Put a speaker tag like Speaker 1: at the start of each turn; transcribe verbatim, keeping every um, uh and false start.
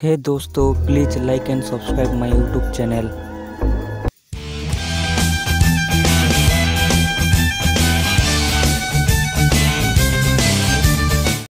Speaker 1: Hey दोस्तों, please like and subscribe my YouTube channel.